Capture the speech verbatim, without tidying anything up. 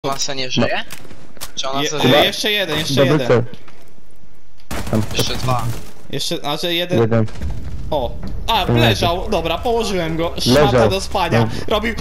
Masa nie żyje? Czy ona Je, co e, żyje? jeszcze jeden, jeszcze Dobry jeden. cel. Tam Jeszcze dwa. Jeszcze, znaczy jeden. jeden. O. A, leżał, dobra, położyłem go. Leżał. Szmatę do spania. No. Robił.